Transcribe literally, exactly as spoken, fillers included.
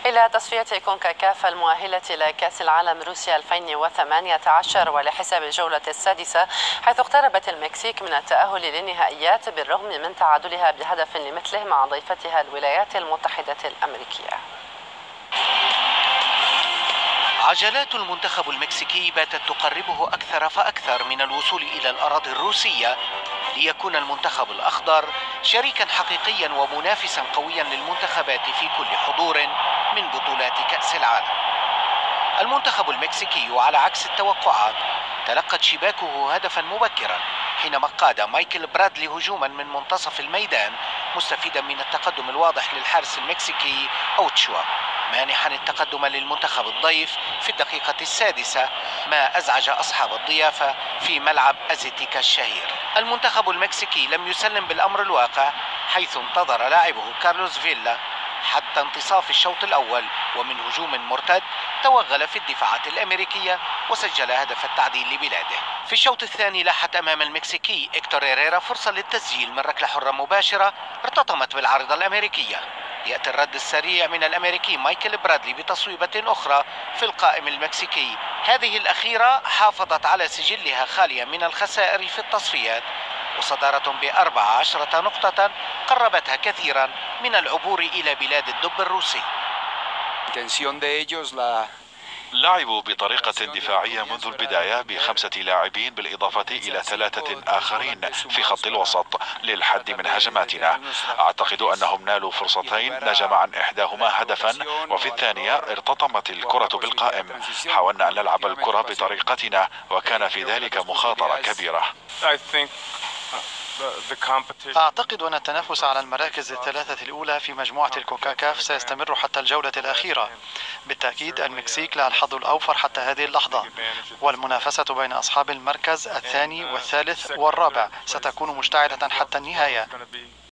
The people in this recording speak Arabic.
إلى تصفية كونكاكاف المؤهلة لكأس العالم روسيا ألفين وثمانية عشر ولحساب الجولة السادسة، حيث اقتربت المكسيك من التأهل للنهائيات بالرغم من تعادلها بهدف لمثله مع ضيفتها الولايات المتحدة الأمريكية. عجلات المنتخب المكسيكي باتت تقربه أكثر فأكثر من الوصول إلى الأراضي الروسية ليكون المنتخب الأخضر شريكا حقيقيا ومنافسا قويا للمنتخبات في كل حضور من بطولات كأس العالم. المنتخب المكسيكي على عكس التوقعات تلقت شباكه هدفا مبكرا حينما قاد مايكل برادلي هجوما من منتصف الميدان مستفيدا من التقدم الواضح للحارس المكسيكي أوتشوا، مانحا التقدم للمنتخب الضيف في الدقيقة السادسة، ما أزعج أصحاب الضيافة في ملعب أزيتيكا الشهير. المنتخب المكسيكي لم يسلم بالأمر الواقع، حيث انتظر لاعبه كارلوس فيلا حتى انتصاف الشوط الأول، ومن هجوم مرتد توغل في الدفاعات الأمريكية وسجل هدف التعديل لبلاده. في الشوط الثاني لاحت أمام المكسيكي إكتور هيريرا فرصة للتسجيل من ركلة حرة مباشرة ارتطمت بالعارضة الأمريكية. يأتي الرد السريع من الأمريكي مايكل برادلي بتصويبة أخرى في القائم المكسيكي، هذه الأخيرة حافظت على سجلها خاليا من الخسائر في التصفيات، وصدارة بأربع عشرة نقطة قربتها كثيرا من العبور إلى بلاد الدب الروسي. لعبوا بطريقة دفاعية منذ البداية بخمسة لاعبين بالإضافة إلى ثلاثة آخرين في خط الوسط للحد من هجماتنا. أعتقد أنهم نالوا فرصتين نجم عن إحداهما هدفا، وفي الثانية ارتطمت الكرة بالقائم. حاولنا أن نلعب الكرة بطريقتنا وكان في ذلك مخاطرة كبيرة. أعتقد أن التنافس على المراكز الثلاثة الأولى في مجموعة الكونكاكاف سيستمر حتى الجولة الأخيرة. بالتأكيد المكسيك لها الحظ الأوفر حتى هذه اللحظة، والمنافسة بين أصحاب المركز الثاني والثالث والرابع ستكون مشتعلة حتى النهاية.